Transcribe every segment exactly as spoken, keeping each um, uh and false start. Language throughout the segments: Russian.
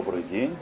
Добрый день.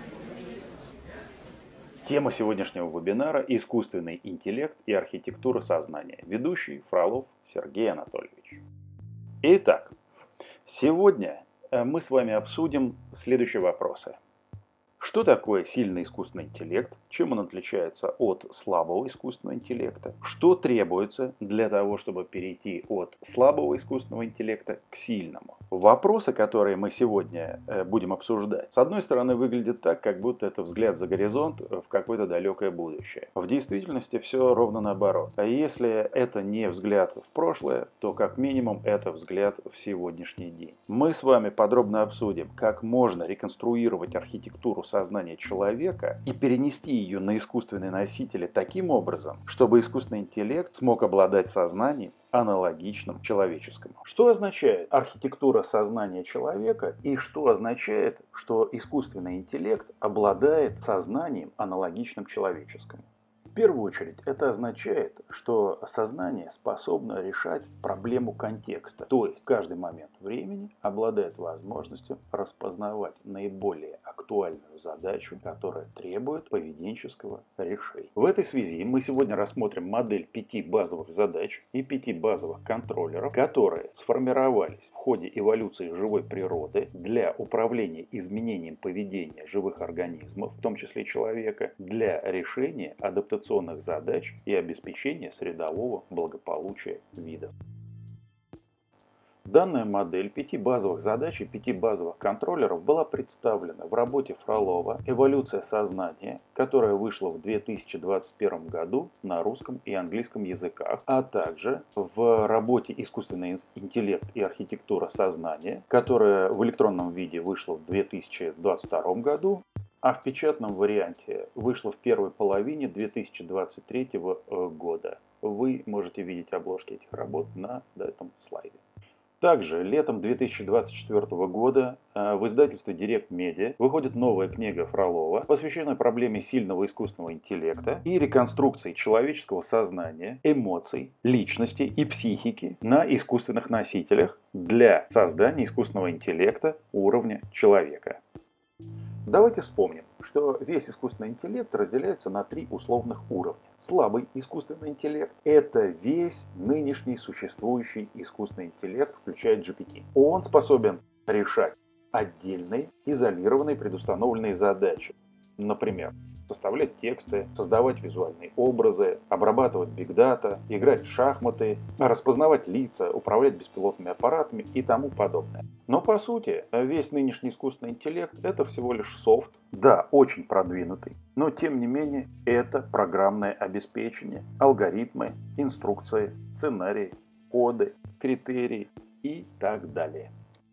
Тема сегодняшнего вебинара – искусственный интеллект и архитектура сознания. Ведущий Фролов Сергей Анатольевич. Итак, сегодня мы с вами обсудим следующие вопросы. Что такое сильный искусственный интеллект? Чем он отличается от слабого искусственного интеллекта? Что требуется для того, чтобы перейти от слабого искусственного интеллекта к сильному? Вопросы, которые мы сегодня будем обсуждать, с одной стороны выглядят так, как будто это взгляд за горизонт в какое-то далекое будущее. В действительности все ровно наоборот. А если это не взгляд в прошлое, то как минимум это взгляд в сегодняшний день. Мы с вами подробно обсудим, как можно реконструировать архитектуру сознания человека и перенести ее на искусственные носители таким образом, чтобы искусственный интеллект смог обладать сознанием, аналогичным человеческому. Что означает архитектура сознания человека и что означает, что искусственный интеллект обладает сознанием, аналогичным человеческому? В первую очередь это означает, что сознание способно решать проблему контекста, то есть в каждый момент времени обладает возможностью распознавать наиболее актуальную задачу, которая требует поведенческого решения. В этой связи мы сегодня рассмотрим модель пяти базовых задач и пяти базовых контроллеров, которые сформировались в ходе эволюции живой природы для управления изменением поведения живых организмов, в том числе человека, для решения адаптационных задач и обеспечения средового благополучия видов. Данная модель пяти базовых задач и пяти базовых контроллеров была представлена в работе Фролова «Эволюция сознания», которая вышла в две тысячи двадцать первом году на русском и английском языках, а также в работе «Искусственный интеллект и архитектура сознания», которая в электронном виде вышла в две тысячи двадцать втором году, а в печатном варианте вышла в первой половине две тысячи двадцать третьего года. Вы можете видеть обложки этих работ на этом слайде. Также летом две тысячи двадцать четвёртого года в издательстве Direct Media выходит новая книга Фролова, посвященная проблеме сильного искусственного интеллекта и реконструкции человеческого сознания, эмоций, личности и психики на искусственных носителях для создания искусственного интеллекта уровня человека. Давайте вспомним, что весь искусственный интеллект разделяется на три условных уровня. Слабый искусственный интеллект – это весь нынешний существующий искусственный интеллект, включая джи пи ти. Он способен решать отдельные, изолированные, предустановленные задачи. Например, составлять тексты, создавать визуальные образы, обрабатывать бигдата, играть в шахматы, распознавать лица, управлять беспилотными аппаратами и тому подобное. Но по сути, весь нынешний искусственный интеллект – это всего лишь софт, да, очень продвинутый, но тем не менее это программное обеспечение, алгоритмы, инструкции, сценарии, коды, критерии и так далее.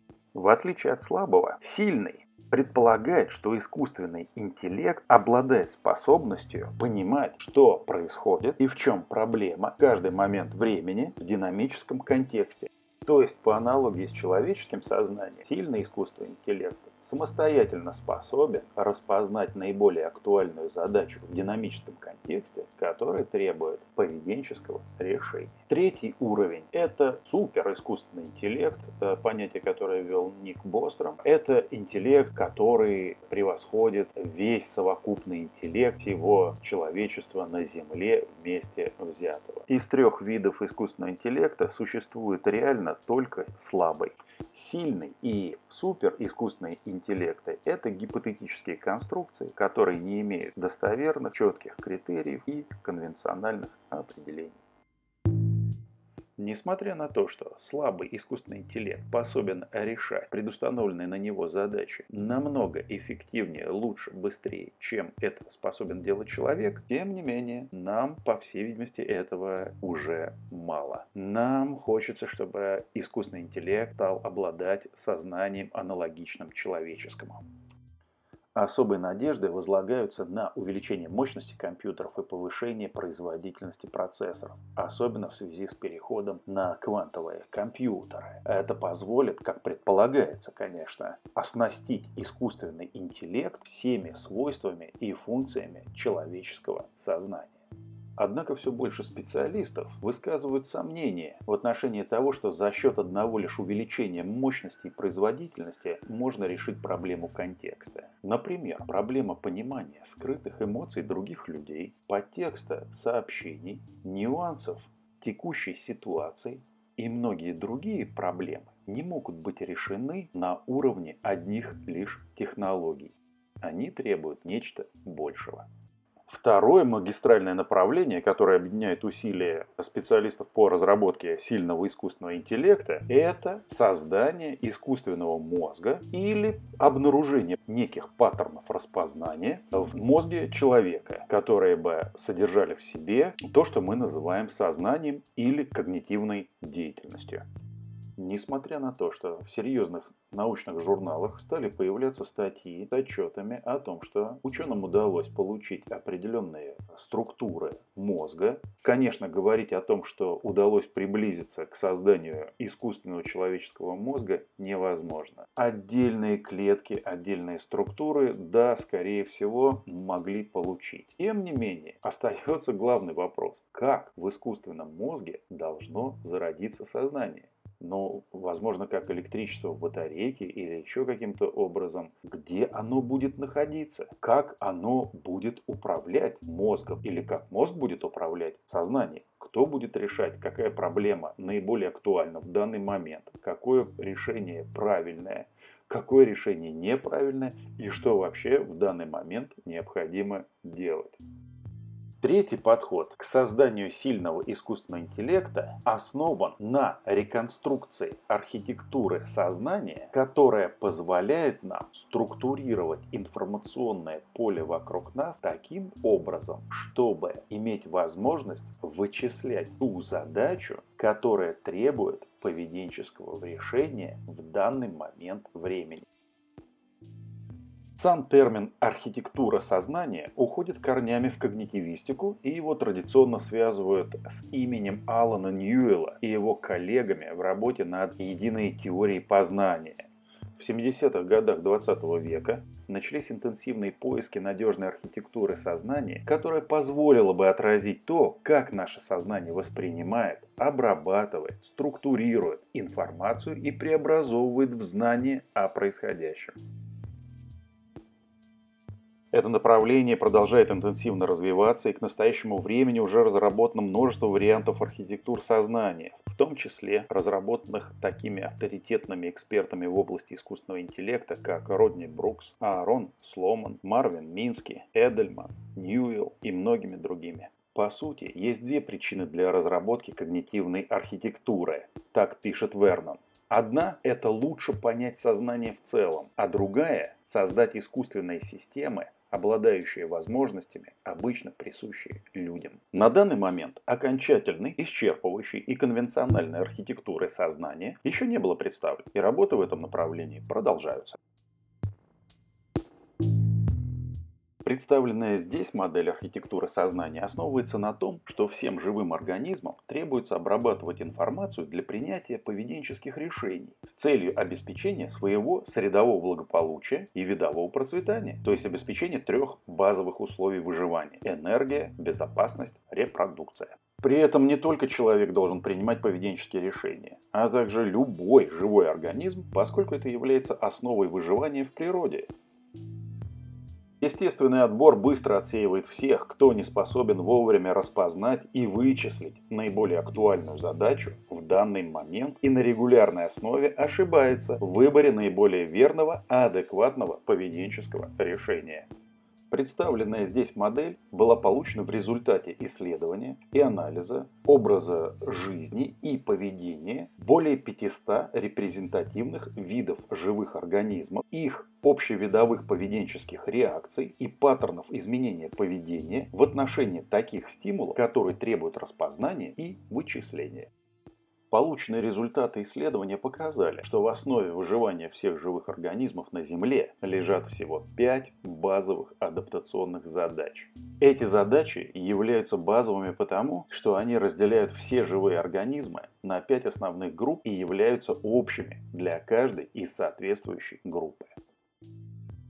В отличие от слабого, сильный предполагает, что искусственный интеллект обладает способностью понимать, что происходит и в чем проблема в каждый момент времени в динамическом контексте. То есть, по аналогии с человеческим сознанием, сильный искусственный интеллект самостоятельно способен распознать наиболее актуальную задачу в динамическом контексте, которая требует поведенческого решения. Третий уровень – это суперискусственный интеллект, понятие, которое ввел Ник Бостром. Это интеллект, который превосходит весь совокупный интеллект всего человечества на Земле вместе взятого. Из трех видов искусственного интеллекта существует реально только слабый. Сильный и суперискусственные интеллекты – это гипотетические конструкции, которые не имеют достоверных, четких критериев и конвенциональных определений. Несмотря на то, что слабый искусственный интеллект способен решать предустановленные на него задачи намного эффективнее, лучше, быстрее, чем это способен делать человек, тем не менее, нам, по всей видимости, этого уже мало. Нам хочется, чтобы искусственный интеллект стал обладать сознанием, аналогичным человеческому. Особые надежды возлагаются на увеличение мощности компьютеров и повышение производительности процессоров, особенно в связи с переходом на квантовые компьютеры. Это позволит, как предполагается, конечно, оснастить искусственный интеллект всеми свойствами и функциями человеческого сознания. Однако все больше специалистов высказывают сомнения в отношении того, что за счет одного лишь увеличения мощности и производительности можно решить проблему контекста. Например, проблема понимания скрытых эмоций других людей, подтекста сообщений, нюансов текущей ситуации и многие другие проблемы не могут быть решены на уровне одних лишь технологий. Они требуют нечто большего. Второе магистральное направление, которое объединяет усилия специалистов по разработке сильного искусственного интеллекта, это создание искусственного мозга или обнаружение неких паттернов распознания в мозге человека, которые бы содержали в себе то, что мы называем сознанием или когнитивной деятельностью. Несмотря на то, что в серьезных научных журналах стали появляться статьи с отчетами о том, что ученым удалось получить определенные структуры мозга, конечно, говорить о том, что удалось приблизиться к созданию искусственного человеческого мозга, невозможно. Отдельные клетки, отдельные структуры, да, скорее всего, могли получить. Тем не менее, остается главный вопрос: как в искусственном мозге должно зародиться сознание? Ну, возможно, как электричество в батарейке или еще каким-то образом. Где оно будет находиться? Как оно будет управлять мозгом? Или как мозг будет управлять сознанием? Кто будет решать, какая проблема наиболее актуальна в данный момент? Какое решение правильное? Какое решение неправильное? И что вообще в данный момент необходимо делать? Третий подход к созданию сильного искусственного интеллекта основан на реконструкции архитектуры сознания, которая позволяет нам структурировать информационное поле вокруг нас таким образом, чтобы иметь возможность вычислять ту задачу, которая требует поведенческого решения в данный момент времени. Сам термин «архитектура сознания» уходит корнями в когнитивистику, и его традиционно связывают с именем Алана Ньюэлла и его коллегами в работе над единой теорией познания. В семидесятых годах двадцатого века начались интенсивные поиски надежной архитектуры сознания, которая позволила бы отразить то, как наше сознание воспринимает, обрабатывает, структурирует информацию и преобразовывает в знание о происходящем. Это направление продолжает интенсивно развиваться, и к настоящему времени уже разработано множество вариантов архитектур сознания, в том числе разработанных такими авторитетными экспертами в области искусственного интеллекта, как Родни Брукс, Аарон Сломан, Марвин Мински, Эдельман, Ньюэлл и многими другими. По сути, есть две причины для разработки когнитивной архитектуры, так пишет Вернон. Одна – это лучше понять сознание в целом, а другая – создать искусственные системы, обладающие возможностями, обычно присущие людям. На данный момент окончательной, исчерпывающей и конвенциональной архитектуры сознания еще не было представлено, и работы в этом направлении продолжаются. Представленная здесь модель архитектуры сознания основывается на том, что всем живым организмам требуется обрабатывать информацию для принятия поведенческих решений с целью обеспечения своего средового благополучия и видового процветания, то есть обеспечения трех базовых условий выживания – энергия, безопасность, репродукция. При этом не только человек должен принимать поведенческие решения, а также любой живой организм, поскольку это является основой выживания в природе. Естественный отбор быстро отсеивает всех, кто не способен вовремя распознать и вычислить наиболее актуальную задачу в данный момент и на регулярной основе ошибается в выборе наиболее верного, адекватного поведенческого решения. Представленная здесь модель была получена в результате исследования и анализа образа жизни и поведения более пятисот репрезентативных видов живых организмов, их общевидовых поведенческих реакций и паттернов изменения поведения в отношении таких стимулов, которые требуют распознания и вычисления. Полученные результаты исследования показали, что в основе выживания всех живых организмов на Земле лежат всего пять базовых адаптационных задач. Эти задачи являются базовыми потому, что они разделяют все живые организмы на пять основных групп и являются общими для каждой из соответствующей группы.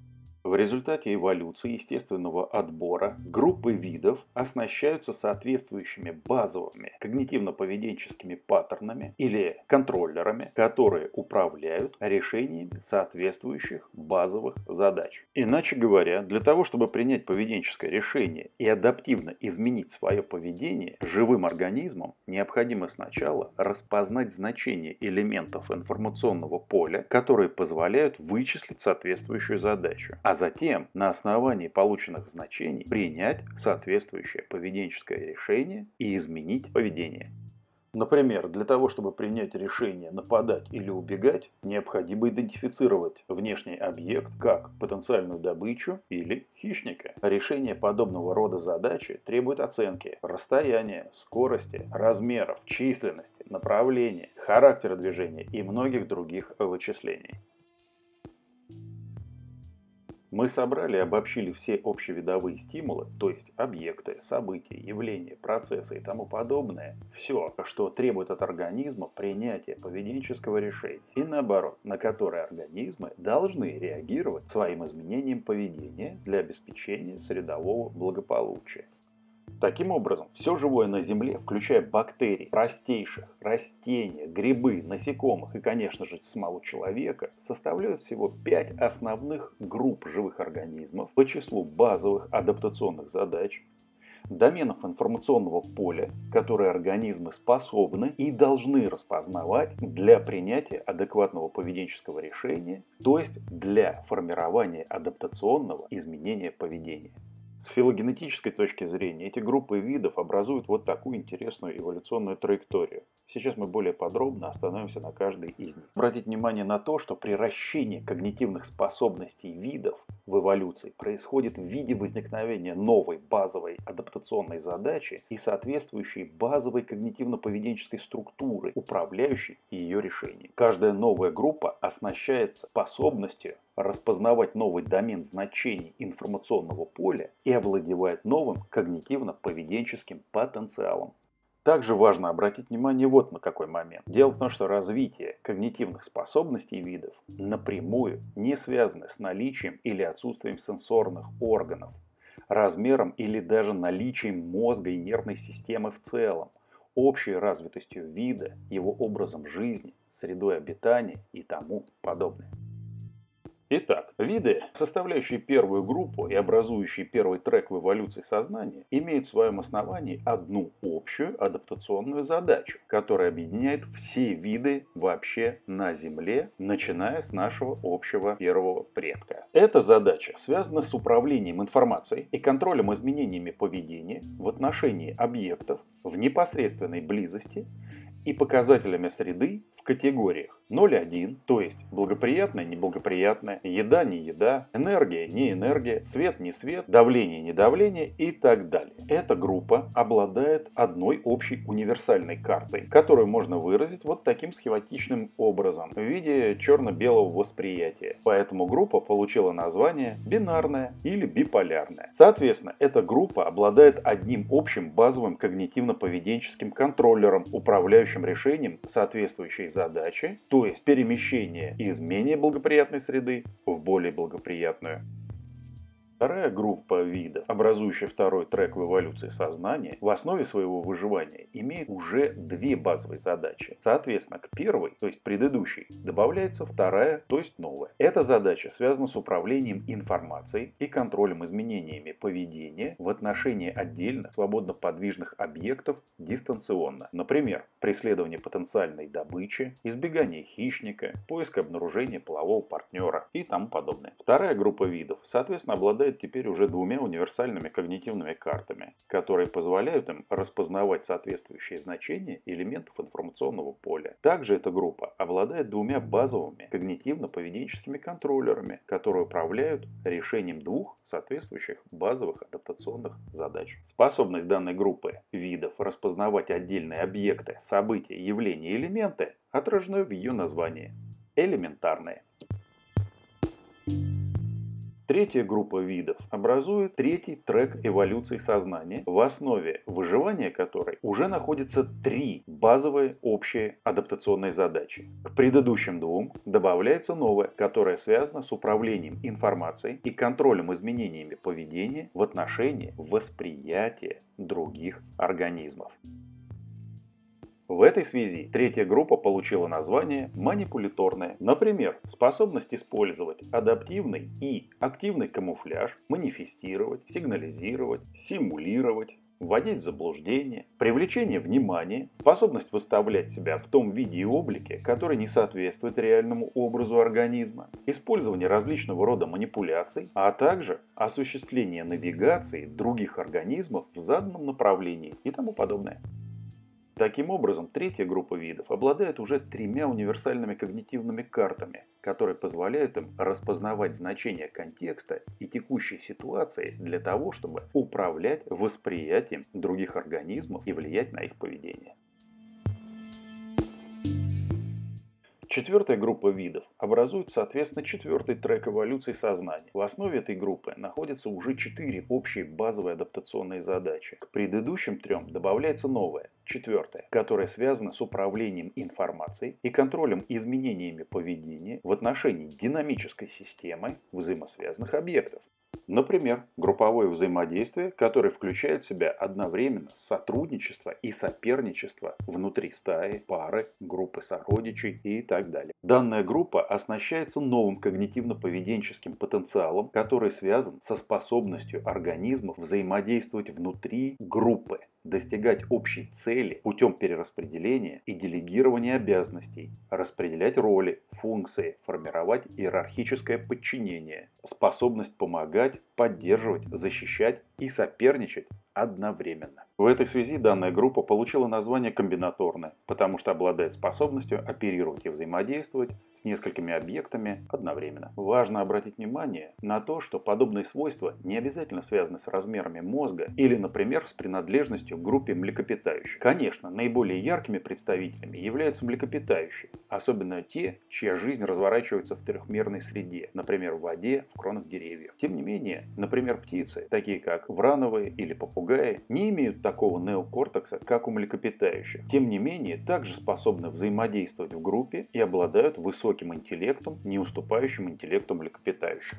В результате эволюции естественного отбора группы видов оснащаются соответствующими базовыми когнитивно-поведенческими паттернами или контроллерами, которые управляют решениями соответствующих базовых задач. Иначе говоря, для того, чтобы принять поведенческое решение и адаптивно изменить свое поведение, живым организмам необходимо сначала распознать значение элементов информационного поля, которые позволяют вычислить соответствующую задачу, а затем на основании полученных значений принять соответствующее поведенческое решение и изменить поведение. Например, для того, чтобы принять решение нападать или убегать, необходимо идентифицировать внешний объект как потенциальную добычу или хищника. Решение подобного рода задачи требует оценки расстояния, скорости, размеров, численности, направления, характера движения и многих других вычислений. Мы собрали и обобщили все общевидовые стимулы, то есть объекты, события, явления, процессы и тому подобное, все, что требует от организма принятия поведенческого решения, и наоборот, на которое организмы должны реагировать своим изменением поведения для обеспечения средового благополучия. Таким образом, все живое на Земле, включая бактерии, простейших, растения, грибы, насекомых и, конечно же, самого человека, составляют всего пять основных групп живых организмов по числу базовых адаптационных задач, доменов информационного поля, которые организмы способны и должны распознавать для принятия адекватного поведенческого решения, то есть для формирования адаптационного изменения поведения. С филогенетической точки зрения эти группы видов образуют вот такую интересную эволюционную траекторию. Сейчас мы более подробно остановимся на каждой из них. Обратите внимание на то, что приращение когнитивных способностей видов в эволюции происходит в виде возникновения новой базовой адаптационной задачи и соответствующей базовой когнитивно-поведенческой структуры, управляющей ее решением. Каждая новая группа оснащается способностью распознавать новый домен значений информационного поля и овладевает новым когнитивно-поведенческим потенциалом. Также важно обратить внимание вот на какой момент. Дело в том, что развитие когнитивных способностей видов напрямую не связано с наличием или отсутствием сенсорных органов, размером или даже наличием мозга и нервной системы в целом, общей развитостью вида, его образом жизни, средой обитания и тому подобное. Итак, виды, составляющие первую группу и образующие первый трек в эволюции сознания, имеют в своем основании одну общую адаптационную задачу, которая объединяет все виды вообще на Земле, начиная с нашего общего первого предка. Эта задача связана с управлением информацией и контролем изменениями поведения в отношении объектов в непосредственной близости и показателями среды в категориях ноль один, то есть благоприятное, неблагоприятное, еда, не еда, энергия, не энергия, свет, не свет, давление, не давление и так далее. Эта группа обладает одной общей универсальной картой, которую можно выразить вот таким схематичным образом в виде черно-белого восприятия. Поэтому группа получила название бинарная или биполярная. Соответственно, эта группа обладает одним общим базовым когнитивно-поведенческим контроллером, управляющим решением соответствующей задачи, то есть перемещение из менее благоприятной среды в более благоприятную. Вторая группа видов, образующая второй трек в эволюции сознания, в основе своего выживания имеет уже две базовые задачи. Соответственно, к первой, то есть предыдущей, добавляется вторая, то есть новая. Эта задача связана с управлением информацией и контролем изменениями поведения в отношении отдельно свободно подвижных объектов дистанционно. Например, преследование потенциальной добычи, избегание хищника, поиск и обнаружение полового партнера и тому подобное. Вторая группа видов, соответственно, обладает теперь уже двумя универсальными когнитивными картами, которые позволяют им распознавать соответствующие значения элементов информационного поля. Также эта группа обладает двумя базовыми когнитивно-поведенческими контроллерами, которые управляют решением двух соответствующих базовых адаптационных задач. Способность данной группы видов распознавать отдельные объекты, события, явления и элементы отражены в ее названии – элементарные. Третья группа видов образует третий трек эволюции сознания, в основе выживания которой уже находятся три базовые общие адаптационные задачи. К предыдущим двум добавляется новая, которая связана с управлением информацией и контролем изменениями поведения в отношении восприятия других организмов. В этой связи третья группа получила название манипуляторная. Например, способность использовать адаптивный и активный камуфляж, манифестировать, сигнализировать, симулировать, вводить в заблуждение, привлечение внимания, способность выставлять себя в том виде и облике, который не соответствует реальному образу организма, использование различного рода манипуляций, а также осуществление навигации других организмов в заданном направлении и тому подобное. Таким образом, третья группа видов обладает уже тремя универсальными когнитивными картами, которые позволяют им распознавать значение контекста и текущей ситуации для того, чтобы управлять восприятием других организмов и влиять на их поведение. Четвертая группа видов образует, соответственно, четвертый трек эволюции сознания. В основе этой группы находятся уже четыре общие базовые адаптационные задачи. К предыдущим трем добавляется новая, четвертая, которая связана с управлением информацией и контролем изменениями поведения в отношении динамической системы взаимосвязанных объектов. Например, групповое взаимодействие, которое включает в себя одновременно сотрудничество и соперничество внутри стаи, пары, группы сородичей и так далее. Данная группа оснащается новым когнитивно-поведенческим потенциалом, который связан со способностью организмов взаимодействовать внутри группы, достигать общей цели путем перераспределения и делегирования обязанностей, распределять роли, функции, формировать иерархическое подчинение, способность помогать, поддерживать, защищать и соперничать одновременно. В этой связи данная группа получила название комбинаторная, потому что обладает способностью оперировать и взаимодействовать с несколькими объектами одновременно. Важно обратить внимание на то, что подобные свойства не обязательно связаны с размерами мозга или, например, с принадлежностью к группе млекопитающих. Конечно, наиболее яркими представителями являются млекопитающие, особенно те, чья жизнь разворачивается в трехмерной среде, например, в воде, в кронах деревьев. Тем не менее, например, птицы, такие как врановые или попугаи, не имеют такого неокортекса, как у млекопитающих. Тем не менее, также способны взаимодействовать в группе и обладают высоким интеллектом, не уступающим интеллекту млекопитающих.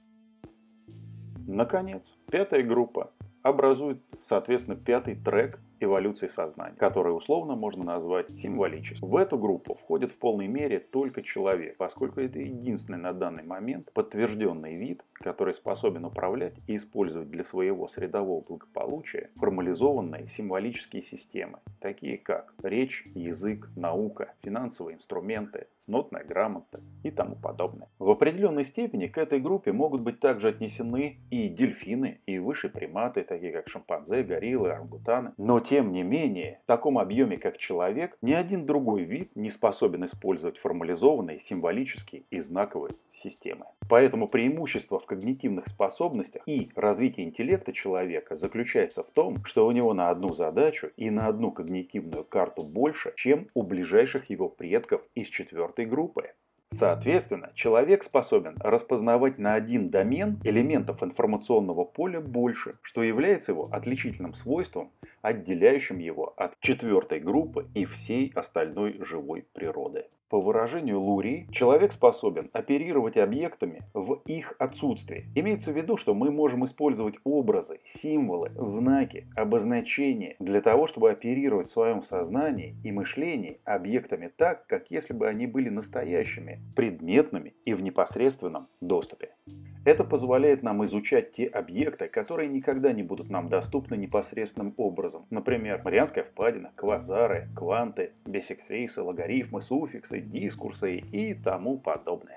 Наконец, пятая группа образует, соответственно, пятый трек эволюции сознания, который условно можно назвать символическим. В эту группу входит в полной мере только человек, поскольку это единственный на данный момент подтвержденный вид, который способен управлять и использовать для своего средового благополучия формализованные символические системы, такие как речь, язык, наука, финансовые инструменты, нотная грамота и тому подобное. В определенной степени к этой группе могут быть также отнесены и дельфины, и высшие приматы, такие как шимпанзе, гориллы, орангутаны. Но тем не менее, в таком объеме, как человек, ни один другой вид не способен использовать формализованные, символические и знаковые системы. Поэтому преимущество в когнитивных способностях и развитии интеллекта человека заключается в том, что у него на одну задачу и на одну когнитивную карту больше, чем у ближайших его предков из четвертой группы. Соответственно, человек способен распознавать на один домен элементов информационного поля больше, что является его отличительным свойством, отделяющим его от четвертой группы и всей остальной живой природы. По выражению Лурии, человек способен оперировать объектами в их отсутствии. Имеется в виду, что мы можем использовать образы, символы, знаки, обозначения для того, чтобы оперировать в своем сознании и мышлении объектами так, как если бы они были настоящими, предметными и в непосредственном доступе. Это позволяет нам изучать те объекты, которые никогда не будут нам доступны непосредственным образом. Например, Марианская впадина, квазары, кванты, биссектрисы, логарифмы, суффиксы, дискурсы и тому подобное.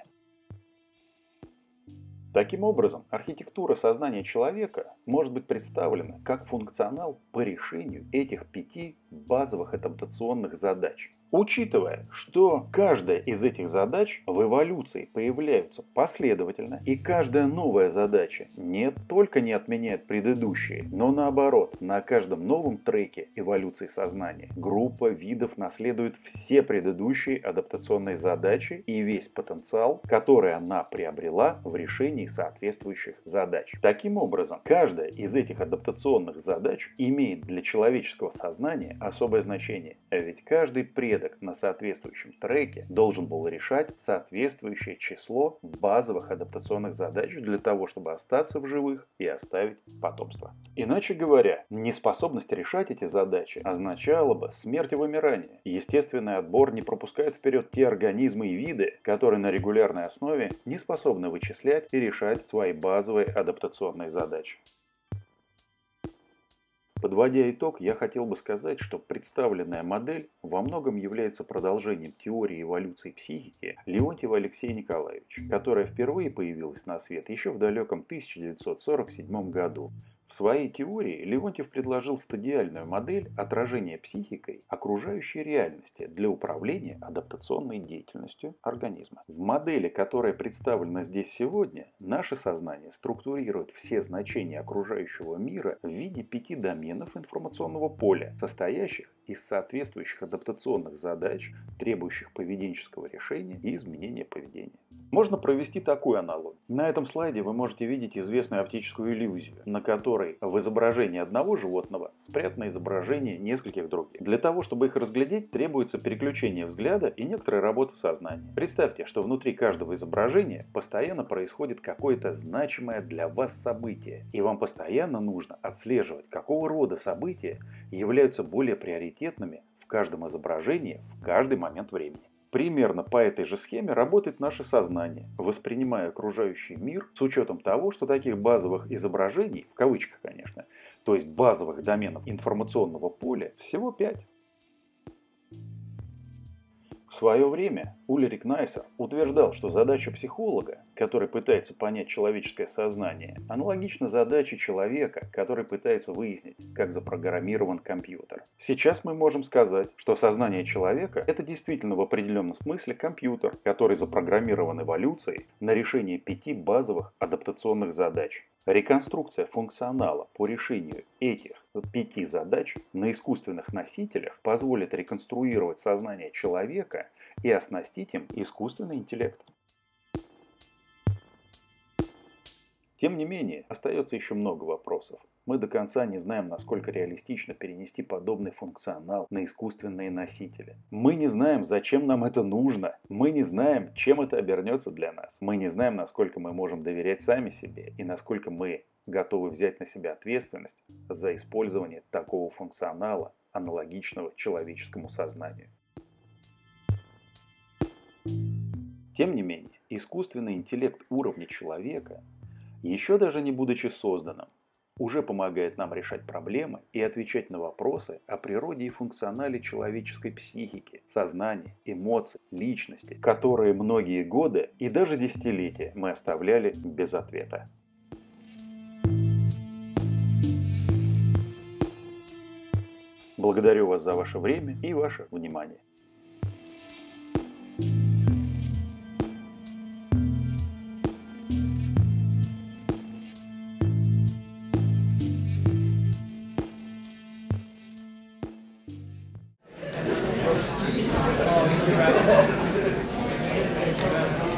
Таким образом, архитектура сознания человека может быть представлена как функционал по решению этих пяти базовых адаптационных задач. Учитывая, что каждая из этих задач в эволюции появляются последовательно, и каждая новая задача не только не отменяет предыдущие, но наоборот, на каждом новом треке эволюции сознания группа видов наследует все предыдущие адаптационные задачи и весь потенциал, который она приобрела в решении решении соответствующих задач. Таким образом, каждая из этих адаптационных задач имеет для человеческого сознания особое значение, а ведь каждый предок на соответствующем треке должен был решать соответствующее число базовых адаптационных задач для того, чтобы остаться в живых и оставить потомство. Иначе говоря, неспособность решать эти задачи означала бы смерть и вымирание. Естественный отбор не пропускает вперед те организмы и виды, которые на регулярной основе не способны вычислять и решать свои базовые адаптационные задачи. Подводя итог, я хотел бы сказать, что представленная модель во многом является продолжением теории эволюции психики Леонтьева Алексея Николаевича, которая впервые появилась на свет еще в далеком тысяча девятьсот сорок седьмом году. В своей теории Леонтьев предложил стадиальную модель отражения психикой окружающей реальности для управления адаптационной деятельностью организма. В модели, которая представлена здесь сегодня, наше сознание структурирует все значения окружающего мира в виде пяти доменов информационного поля, состоящих из соответствующих адаптационных задач, требующих поведенческого решения и изменения поведения. Можно провести такую аналогию. На этом слайде вы можете видеть известную оптическую иллюзию, на которой в изображении одного животного спрятано изображение нескольких других. Для того, чтобы их разглядеть, требуется переключение взгляда и некоторая работа сознания. Представьте, что внутри каждого изображения постоянно происходит какое-то значимое для вас событие, и вам постоянно нужно отслеживать, какого рода события являются более приоритетными в каждом изображении в каждый момент времени. Примерно по этой же схеме работает наше сознание, воспринимая окружающий мир с учетом того, что таких базовых изображений, в кавычках, конечно, то есть базовых доменов информационного поля, всего пять. В свое время Ульрих Найсер утверждал, что задача психолога, который пытается понять человеческое сознание, аналогична задаче человека, который пытается выяснить, как запрограммирован компьютер. Сейчас мы можем сказать, что сознание человека – это действительно в определенном смысле компьютер, который запрограммирован эволюцией на решение пяти базовых адаптационных задач. Реконструкция функционала по решению этих пяти задач на искусственных носителях позволит реконструировать сознание человека и оснастить им искусственный интеллект. Тем не менее, остается еще много вопросов. Мы до конца не знаем, насколько реалистично перенести подобный функционал на искусственные носители. Мы не знаем, зачем нам это нужно. Мы не знаем, чем это обернется для нас. Мы не знаем, насколько мы можем доверять сами себе и насколько мы готовы взять на себя ответственность за использование такого функционала, аналогичного человеческому сознанию. Тем не менее, искусственный интеллект уровня человека, еще даже не будучи созданным, уже помогает нам решать проблемы и отвечать на вопросы о природе и функционале человеческой психики, сознания, эмоций, личности, которые многие годы и даже десятилетия мы оставляли без ответа. Благодарю вас за ваше время и ваше внимание. Thank you.